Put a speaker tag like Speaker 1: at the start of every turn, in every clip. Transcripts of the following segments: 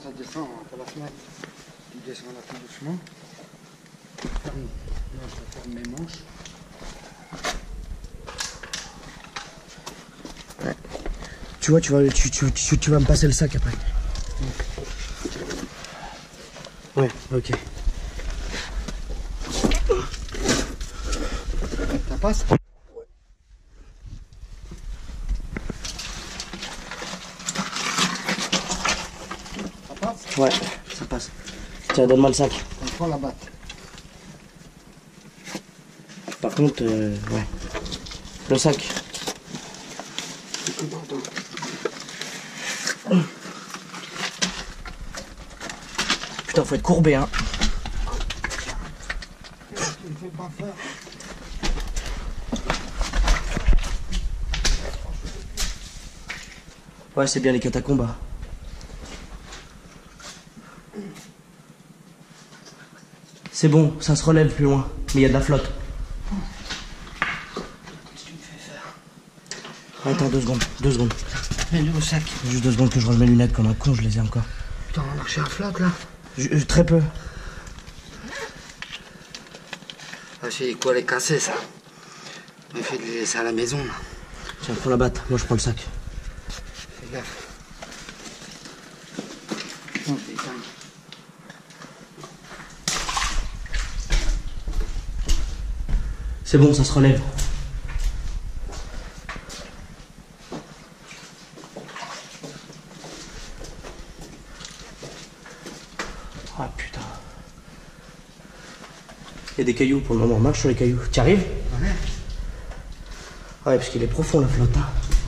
Speaker 1: ça descend, on va pas la se mettre. Tu descends là tout doucement. Là, je ferme mes manches.
Speaker 2: Ouais. Tu vois, tu vas me passer le sac après. Ouais, ok.
Speaker 1: Ça passe? Ça passe?
Speaker 2: Ouais, ça passe. Tiens, donne-moi le sac.
Speaker 1: On prend la batte.
Speaker 2: Par contre, ouais. Le sac. Putain, faut être courbé, hein.
Speaker 1: Tu me fais pas faire.
Speaker 2: Ouais, c'est bien les catacombes. Hein. C'est bon, ça se relève plus loin. Mais il y a de la flotte.
Speaker 1: Qu'est-ce que tu me fais faire?
Speaker 2: Attends, 2 secondes, 2 secondes.
Speaker 1: Mets-le au sac.
Speaker 2: Juste 2 secondes que je range mes lunettes comme un con, je les ai encore.
Speaker 1: Putain, on va marcher à flotte là.
Speaker 2: Très peu.
Speaker 1: Ah, c'est quoi les casser ça? On fait de les laisser à la maison là.
Speaker 2: Tiens, prends la batte, moi je prends le sac.
Speaker 1: Fais gaffe. Oh putain.
Speaker 2: C'est bon, ça se relève. Ah putain. Il y a des cailloux pour le moment, marche sur les cailloux. Tu arrives?
Speaker 1: Ouais.
Speaker 2: Ouais, parce qu'il est profond la flotte. Hein.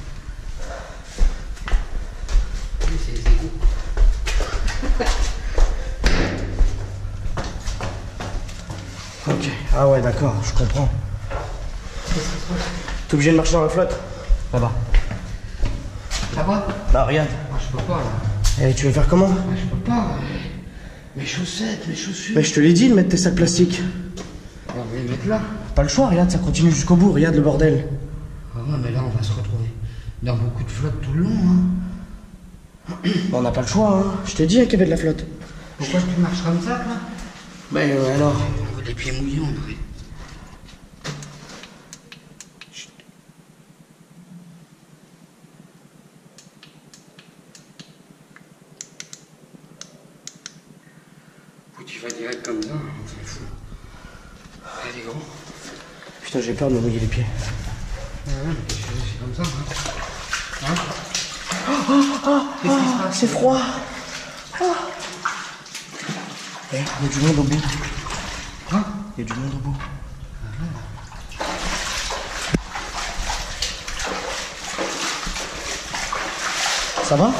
Speaker 1: Oui, c'est les égouts.
Speaker 2: Ok, ah ouais, d'accord, je comprends. T'es obligé de marcher dans la flotte? Là-bas.
Speaker 1: Là-bas?
Speaker 2: Bah, regarde.
Speaker 1: Ah, je peux pas là.
Speaker 2: Eh, tu veux faire comment?
Speaker 1: Ah, je peux pas. Mes chaussettes, mes chaussures.
Speaker 2: Mais je te l'ai dit de mettre tes sacs plastiques.
Speaker 1: On va les mettre là.
Speaker 2: Pas le choix, regarde, ça continue jusqu'au bout, regarde le bordel.
Speaker 1: Ah ouais, mais là, on va se retrouver dans beaucoup de flotte tout le long. Hein.
Speaker 2: On n'a pas le choix, hein. Je t'ai dit qu'il y avait de la flotte.
Speaker 1: Pourquoi tu marches comme ça, là?
Speaker 2: Mais alors?
Speaker 1: On a les pieds mouillés, on aurait. Faut que tu vas direct comme ça, on s'en fout. Allez, gros.
Speaker 2: Putain, j'ai peur de me mouiller les pieds.
Speaker 1: Ouais, mais c'est comme ça, hein. Qu'est-ce qui se passe?
Speaker 2: C'est froid. Eh, il y a du monde au bout.
Speaker 1: Hein?
Speaker 2: Il y a du monde au bout. Ça va?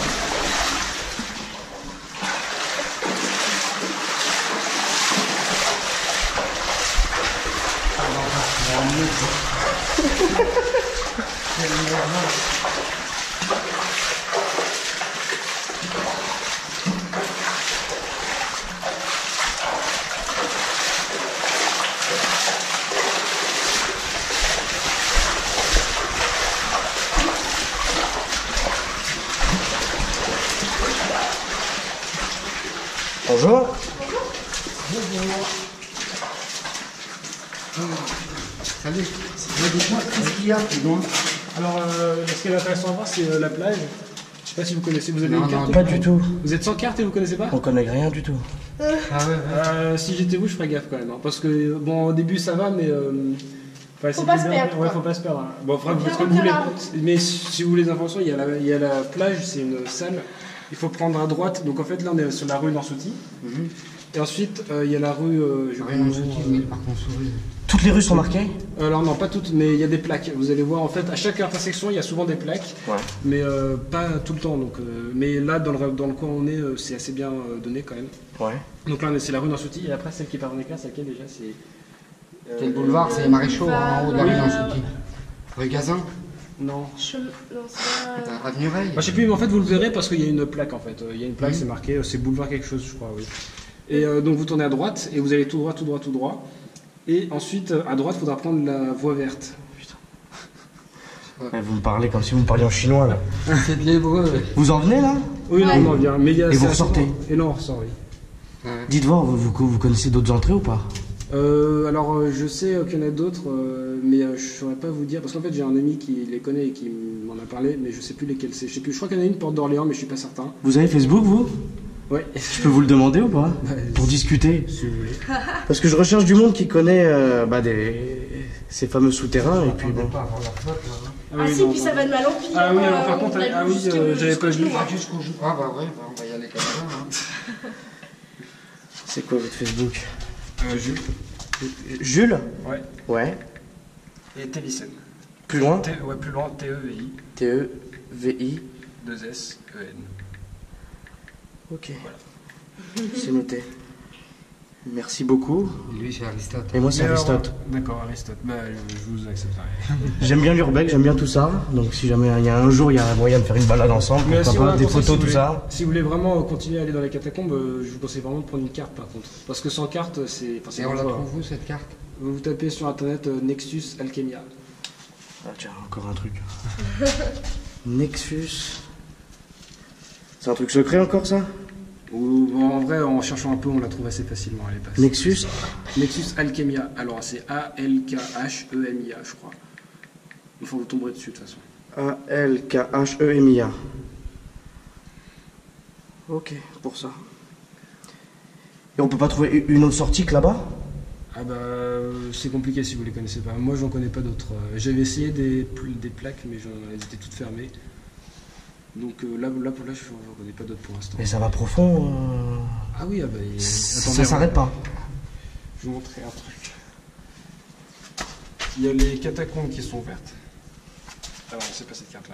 Speaker 2: Bonjour.
Speaker 1: Salut. Dites-moi, qu'est-ce qu'il y a plus loin?
Speaker 3: Alors, ce qui est intéressant à voir, c'est la plage. Je sais pas si vous connaissez, vous avez
Speaker 1: Non,
Speaker 3: une carte?
Speaker 1: non,
Speaker 2: Pas du tout.
Speaker 3: Vous êtes sans carte et vous connaissez pas?
Speaker 2: On connaît rien du tout.
Speaker 1: Ah ouais, ouais.
Speaker 3: Si j'étais vous, je ferais gaffe quand même. Hein, parce que, bon, au début ça va, mais.
Speaker 4: Faut pas se perdre,
Speaker 3: Ouais,
Speaker 4: quoi.
Speaker 3: faut pas se perdre. Hein. Bon, faudra que vous
Speaker 4: Bien
Speaker 3: faites comme vous voulez.
Speaker 4: retenir la route.
Speaker 3: Mais si vous voulez des informations, il y a la plage, c'est une salle. Il faut prendre à droite. Donc en fait, là, on est sur la rue Nansouty. Et ensuite, il y a la rue.
Speaker 1: J'ai rien en souci, mais par contre, souris.
Speaker 2: Toutes les rues sont marquées?
Speaker 3: Alors non, pas toutes, mais il y a des plaques. Vous allez voir, en fait, à chaque intersection, il y a souvent des plaques.
Speaker 2: Ouais.
Speaker 3: Mais pas tout le temps. Donc, mais là, dans le coin où on est, c'est assez bien donné quand même.
Speaker 2: Ouais.
Speaker 3: Donc là, c'est la rue Nansouty. Et après, celle qui part en écart, c'est laquelle déjà? C'est
Speaker 1: C'est le boulevard, c'est les maréchaux, en haut de la
Speaker 4: Oui.
Speaker 1: rue Nansouty. Rue Gazin,
Speaker 3: Non.
Speaker 4: Non, c'est pas...
Speaker 1: avenue Veil.
Speaker 3: Bah, je sais plus, mais en fait, vous le verrez parce qu'il y a une plaque en fait. Il y a une plaque, c'est marqué, c'est boulevard quelque chose, je crois, oui. Et donc vous tournez à droite et vous allez tout droit, tout droit, tout droit. Et ensuite, à droite, il faudra prendre la voie verte. Putain.
Speaker 2: Eh, vous me parlez comme si vous me parliez en chinois là.
Speaker 1: C'est de l'hébreu.
Speaker 2: Vous en venez là?
Speaker 3: Oui, non, on en vient. Mais il y a,
Speaker 2: Et vous
Speaker 3: c'est
Speaker 2: ressortez?
Speaker 3: Et non, on ressort, oui.
Speaker 2: Dites voir, vous connaissez d'autres entrées ou pas?
Speaker 3: Alors, je sais qu'il y en a d'autres, mais je saurais pas vous dire. Parce qu'en fait, j'ai un ami qui les connaît et qui m'en a parlé, mais je sais plus lesquels c'est. Je sais plus. Je crois qu'il y en a une porte d'Orléans, mais je suis pas certain.
Speaker 2: Vous avez Facebook vous?
Speaker 3: Ouais.
Speaker 2: Je peux vous le demander ou pas? Pour discuter.
Speaker 3: Si vous voulez.
Speaker 2: Parce que je recherche du monde qui connaît ces fameux souterrains et puis bon.
Speaker 1: Pas avant la flotte, là.
Speaker 4: Ah si,
Speaker 3: non,
Speaker 4: puis ça va de mal en pire.
Speaker 3: Ah oui, alors
Speaker 4: hein,
Speaker 3: par contre,
Speaker 4: on a
Speaker 3: ah oui,
Speaker 4: jusque-
Speaker 3: j'avais
Speaker 4: jusqu'au
Speaker 3: pas vu.
Speaker 4: genou, hein.
Speaker 1: Jusqu'au jour. Ah bah ouais, bah, on va y aller comme ça. Hein.
Speaker 2: C'est quoi votre Facebook?
Speaker 3: Jules.
Speaker 2: Jules?
Speaker 3: Ouais.
Speaker 2: Ouais.
Speaker 3: Et Télicène.
Speaker 2: Plus loin?
Speaker 3: Ouais, plus loin, T-E-V-I,
Speaker 2: T-E-V-I.
Speaker 3: 2-S-E-N.
Speaker 2: Ok. C'est noté. Merci beaucoup.
Speaker 1: Lui, c'est Aristote.
Speaker 2: Et moi c'est Aristote.
Speaker 3: D'accord, Aristote. Bah, je vous accepterai.
Speaker 2: J'aime bien l'urbex, j'aime bien tout ça. Donc si jamais il y a un jour il y a moyen de faire une balade ensemble,
Speaker 3: Mais
Speaker 2: pourquoi
Speaker 3: si
Speaker 2: pas,
Speaker 3: on a
Speaker 2: des
Speaker 3: conseil,
Speaker 2: photos,
Speaker 3: si
Speaker 2: tout
Speaker 3: vous
Speaker 2: ça.
Speaker 3: voulez- Si vous voulez vraiment continuer à aller dans les catacombes, je vous conseille vraiment de prendre une carte par contre. Parce que sans carte, c'est. Enfin, c'est
Speaker 1: Et on la
Speaker 3: dangereux.
Speaker 1: trouve où cette carte?
Speaker 3: Vous tapez sur internet Nexus Alchemia.
Speaker 2: Ah tiens, encore un truc. Nexus. C'est un truc secret encore ça?
Speaker 3: Ou bon, en vrai, en cherchant un peu, on la trouve assez facilement. Elle est passée.
Speaker 2: Nexus?
Speaker 3: Nexus Alchemia. Alors, c'est A-L-K-H-E-M-I-A, je crois. Il faut vous tomber dessus de toute façon.
Speaker 2: A-L-K-H-E-M-I-A. Ok, pour ça. Et on peut pas trouver une autre sortie que là-bas?
Speaker 3: Ah bah, c'est compliqué si vous les connaissez pas. Moi, j'en connais pas d'autres. J'avais essayé des plaques, mais elles étaient toutes fermées. Donc là, je n'en connais pas d'autres pour l'instant.
Speaker 2: Mais ça va profond.
Speaker 3: Ah oui, ah bah,
Speaker 2: Ça s'arrête pas.
Speaker 3: Je vais vous montrer un truc. Il y a les catacombes qui sont vertes. Ah non, c'est pas cette carte-là.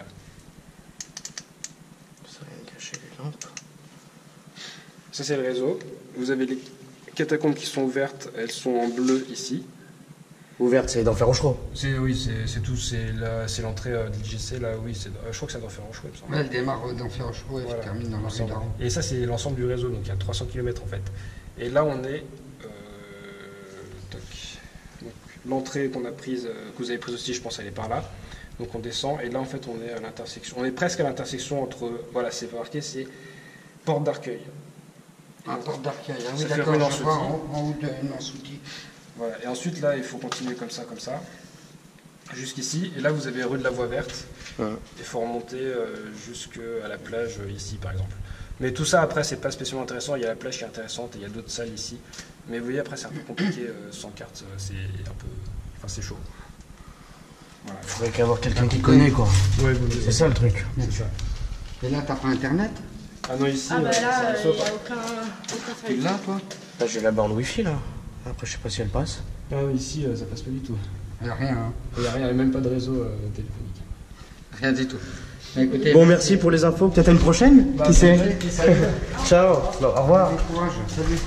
Speaker 2: Ça vient cacher les lampes.
Speaker 3: Ça, c'est le réseau. Vous avez les catacombes qui sont vertes, elles sont en bleu ici.
Speaker 2: Ouverte, c'est d'Enfer Rochereau.
Speaker 3: Oui, c'est tout, c'est l'entrée d'IGC, là, oui, je crois que c'est d'Enfer Rochereau, il me semble.
Speaker 1: Ouais, elle démarre d'Enfer Rochereau et
Speaker 3: Voilà.
Speaker 1: elle termine dans la rue d'Aron.
Speaker 3: Et ça, c'est l'ensemble du réseau, donc il y a 300 km en fait. Et là, on est. Toc. Donc, l'entrée qu'on a prise, que vous avez prise aussi, je pense, elle est par là. Donc on descend, et là, en fait, on est à l'intersection. On est presque à l'intersection entre. Voilà, c'est marqué, c'est Porte d'Arcueil.
Speaker 1: Ah, porte d'Arcueil. Ah
Speaker 3: Ça
Speaker 1: oui,
Speaker 3: fait
Speaker 1: d'accord,
Speaker 3: rue
Speaker 1: je
Speaker 3: Nansouty.
Speaker 1: vois en haut de Nansouty.
Speaker 3: Voilà. Et ensuite, là, il faut continuer comme ça, jusqu'ici. Et là, vous avez rue de la Voie Verte.
Speaker 2: Ouais.
Speaker 3: Il faut remonter jusqu'à la plage ici, par exemple. Mais tout ça, après, c'est pas spécialement intéressant. Il y a la plage qui est intéressante et il y a d'autres salles ici. Mais vous voyez, après, c'est un peu compliqué sans carte. C'est un peu. Enfin, c'est chaud. Voilà.
Speaker 2: Faudrait qu'avoir quelqu'un qui connaît quoi.
Speaker 3: Ouais,
Speaker 2: C'est ça le truc.
Speaker 3: c'est ça.
Speaker 1: Et là, t'as pas internet?
Speaker 3: Ah non, ici,
Speaker 4: Ah bah
Speaker 3: c'est
Speaker 4: là,
Speaker 3: un
Speaker 4: il
Speaker 3: saut.
Speaker 4: n'y a aucun
Speaker 1: Tu l'as, toi?
Speaker 2: Là j'ai la borne wifi là. Après je sais pas si elle passe.
Speaker 3: Ah, ici, ça passe pas du tout.
Speaker 1: Il n'y a rien, hein.
Speaker 3: Il n'y a rien, il n'y a même pas de réseau téléphonique.
Speaker 1: Rien du tout. Bah, écoutez,
Speaker 2: Bon merci pour les infos, peut-être à une prochaine? Qui sait? Ciao, au revoir.
Speaker 1: bon courage. Salut.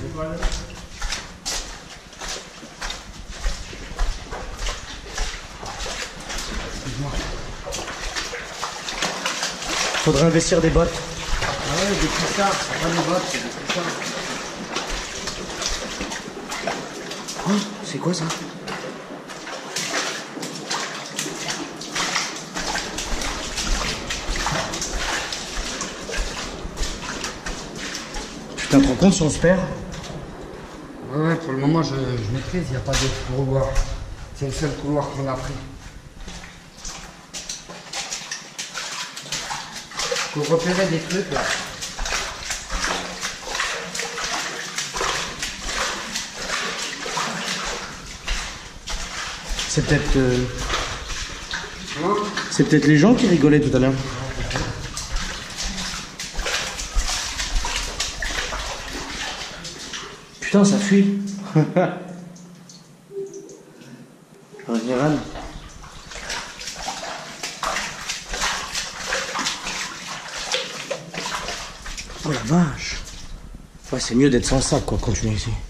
Speaker 2: Faudrait investir des bottes.
Speaker 1: Ah ouais, des pissards, c'est pas des bottes, c'est des pissards.
Speaker 2: Oh, c'est quoi ça? Putain, te rends compte si on se perd?
Speaker 1: Ouais, pour le moment, je maîtrise, il n'y a pas d'autre couloir. C'est le seul couloir qu'on a pris. Faut repérer des trucs là.
Speaker 2: C'est peut-être
Speaker 1: Hein?
Speaker 2: c'est peut-être les gens qui rigolaient tout à l'heure. Putain, ça fuit. En général. Oh la vache. Ouais, c'est mieux d'être sans sac quoi quand tu viens ici.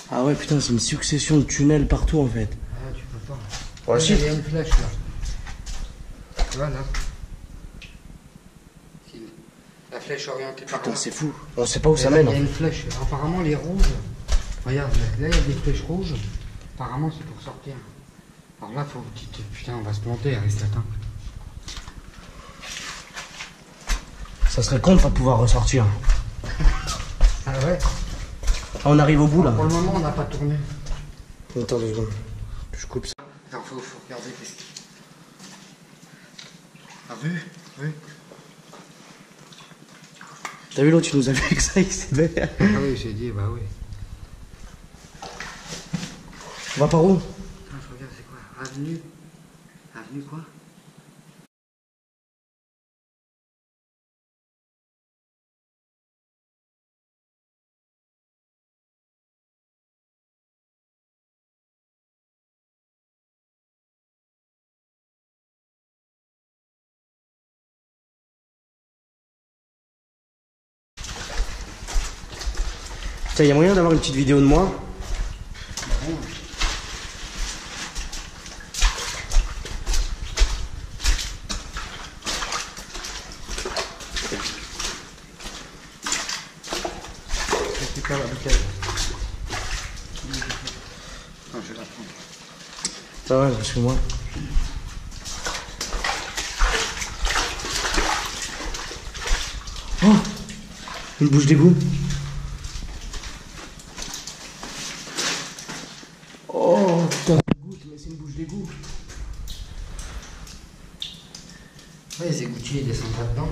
Speaker 2: Ah ouais, putain, c'est une succession de tunnels partout en fait.
Speaker 1: Ah, tu peux pas.
Speaker 2: Ouais,
Speaker 1: Là,
Speaker 2: si.
Speaker 1: il y a une flèche là. Tu vois là. La flèche orientée par
Speaker 2: Putain,
Speaker 1: là.
Speaker 2: c'est fou. On sait pas où
Speaker 1: Et
Speaker 2: ça
Speaker 1: là,
Speaker 2: mène.
Speaker 1: il y a une flèche. Apparemment, les rouges. Regarde, là, il y a des flèches rouges. Apparemment, c'est pour sortir. Alors là, faut. Putain, on va se planter, Aristote. Hein.
Speaker 2: Ça serait con de pas pouvoir ressortir.
Speaker 1: Ah ouais.
Speaker 2: Ah, on arrive au bout là.
Speaker 1: Pour le moment, on n'a pas tourné.
Speaker 2: Attends 2 secondes. Je coupe ça.
Speaker 1: Alors, faut regarder. Ah, vu.
Speaker 2: T'as vu l'autre, tu nous as vu avec ça, il s'est fait.
Speaker 1: Ah oui, j'ai dit, bah oui.
Speaker 2: On va par où?
Speaker 1: Attends, je regarde, c'est quoi? Avenue. Avenue quoi?
Speaker 2: Tiens, y a moyen d'avoir une petite vidéo de moi?
Speaker 1: Je récupère la bouteille. Non, je vais la prendre.
Speaker 2: Ça va, parce que moi. Oh! Une bouche d'égout. Oh putain, mais c'est une bouche d'égout.
Speaker 1: Ouais, les égoutiers, ils descendent là-dedans.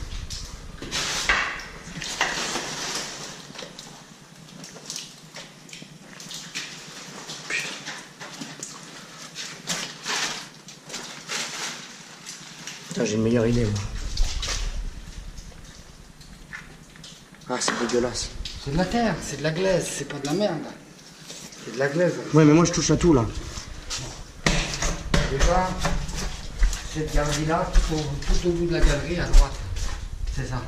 Speaker 2: Putain, j'ai une meilleure idée, moi. Ah, c'est dégueulasse.
Speaker 1: C'est de la terre, c'est de la glaise, c'est pas de la merde. C'est de la glaise.
Speaker 2: Ouais, mais moi je touche à tout là.
Speaker 1: Déjà, cette galerie-là, tout au bout de la galerie, à droite. C'est ça.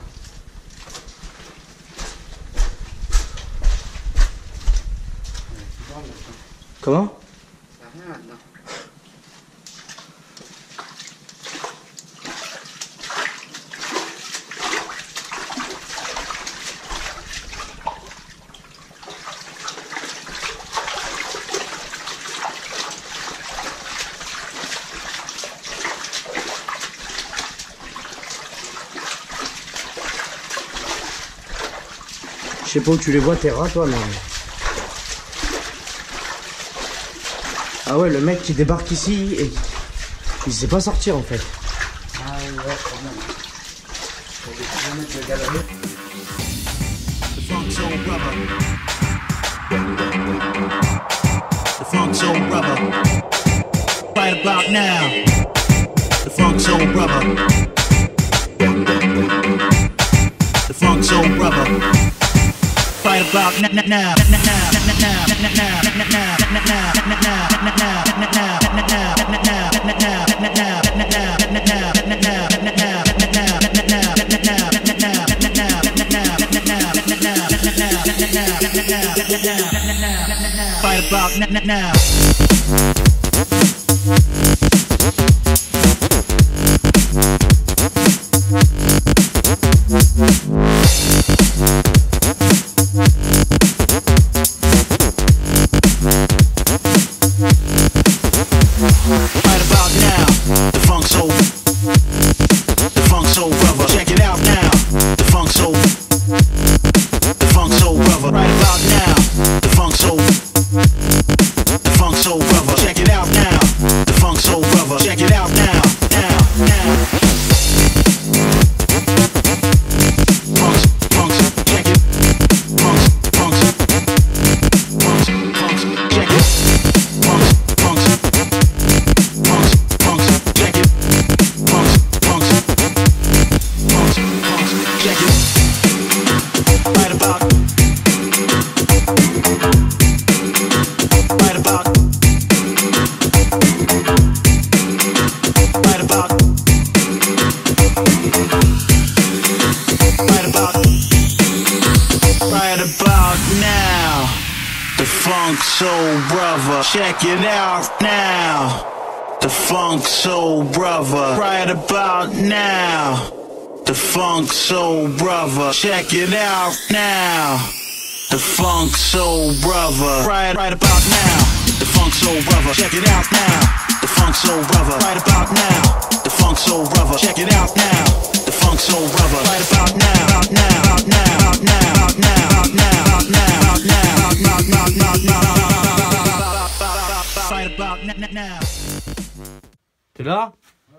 Speaker 2: Comment?
Speaker 1: Il n'y a rien là-dedans.
Speaker 2: Je sais pas où tu les vois, tes rats, toi, mais. Ah ouais, le mec qui débarque ici, et il sait pas sortir en fait.
Speaker 1: Ah ouais, quand même. Pour des kilomètres de galerie.
Speaker 5: The funk soul brother. The funk soul brother. Right about now. The funk soul brother. The funk soul brother. Right about now. Right about now. Check it out now. The Funk Soul Brother. Right about now. The Funk Soul Brother. Check it out now. The Funk Soul Brother. Right about now. The Funk Soul Brother. Check it out now. The Funk Soul Brother. Right about now. The Funk Soul Brother. Check it out now. The Funk Soul Brother. Right about now. Right about now.
Speaker 2: T'es là?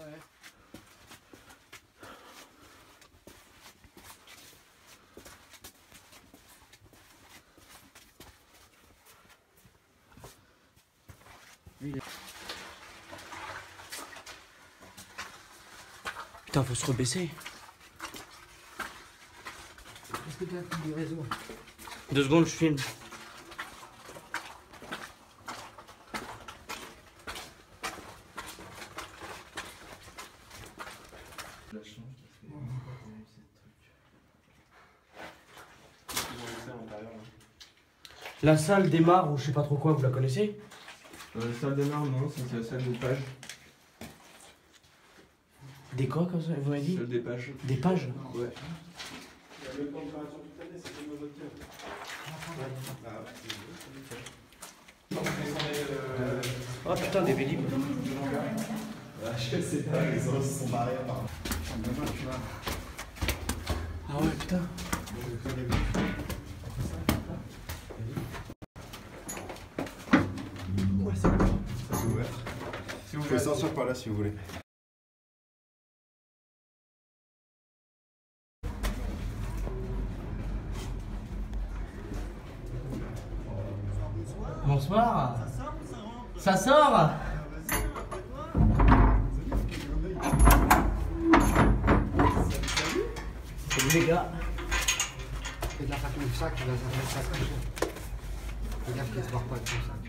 Speaker 2: Putain, faut se rebaisser.
Speaker 1: Est-ce que tu as du réseau?
Speaker 2: 2 secondes, je filme. La salle démarre ou je sais pas trop quoi, vous la connaissez?
Speaker 6: La salle démarre, non, c'est la salle des pages.
Speaker 2: Des quoi comme ça, vous m'avez dit?
Speaker 6: Salle des pages.
Speaker 2: Des pages?
Speaker 6: Ouais.
Speaker 2: Oh putain, des vélib.
Speaker 6: Je sais pas, les os sont barrés par.
Speaker 2: Ah ouais, putain.
Speaker 6: Ouais, c'est ouvert. C'est ouvert. Vous pouvez sortir par là si vous voulez.
Speaker 2: Bonsoir. Ça sort? Salut les gars.
Speaker 1: Fais gaffe à ton sac, tu vas mettre ça comme ça. Fais gaffe qu'il ne se barre pas de ton sac.